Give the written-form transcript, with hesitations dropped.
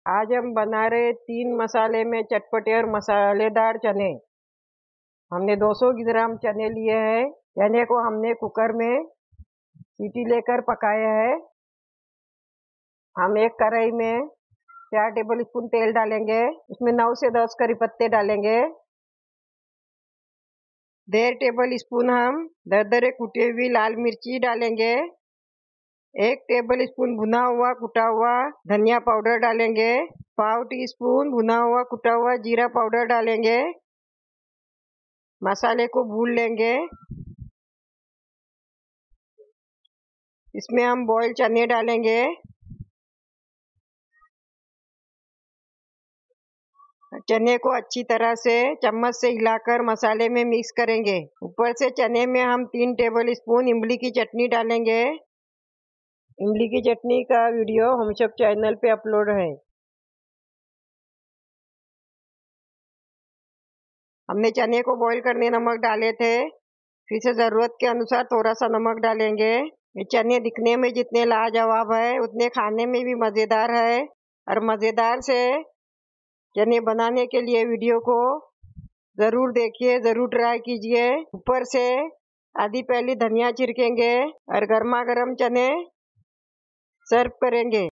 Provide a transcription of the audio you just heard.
आज हम बना रहे 3 मसाले में चटपटे और मसालेदार चने। हमने 200 ग्राम चने लिए हैं। चने को हमने कुकर में सीटी लेकर पकाया है। हम एक कढ़ाई में 4 टेबल स्पून तेल डालेंगे। उसमें 9 से 10 करी पत्ते डालेंगे। 1.5 टेबल स्पून हम दरदरे कुटी हुई लाल मिर्ची डालेंगे। 1 टेबल स्पून भुना हुआ कुटा हुआ धनिया पाउडर डालेंगे। 1/2 टीस्पून भुना हुआ कुटा हुआ जीरा पाउडर डालेंगे। मसाले को भून लेंगे। इसमें हम बॉयल चने डालेंगे। चने को अच्छी तरह से चम्मच से हिलाकर मसाले में मिक्स करेंगे। ऊपर से चने में हम 3 टेबल स्पून इमली की चटनी डालेंगे। इमली की चटनी का वीडियो हम सब चैनल पे अपलोड है। हमने चने को बॉईल करने नमक डाले थे। फिर से ज़रूरत के अनुसार थोड़ा सा नमक डालेंगे। ये चने दिखने में जितने लाजवाब है उतने खाने में भी मज़ेदार है। और मज़ेदार से चने बनाने के लिए वीडियो को ज़रूर देखिए, ज़रूर ट्राई कीजिए। ऊपर से आधी पहली धनिया छिड़केंगे और गर्मा गर्म चने सर्व करेंगे।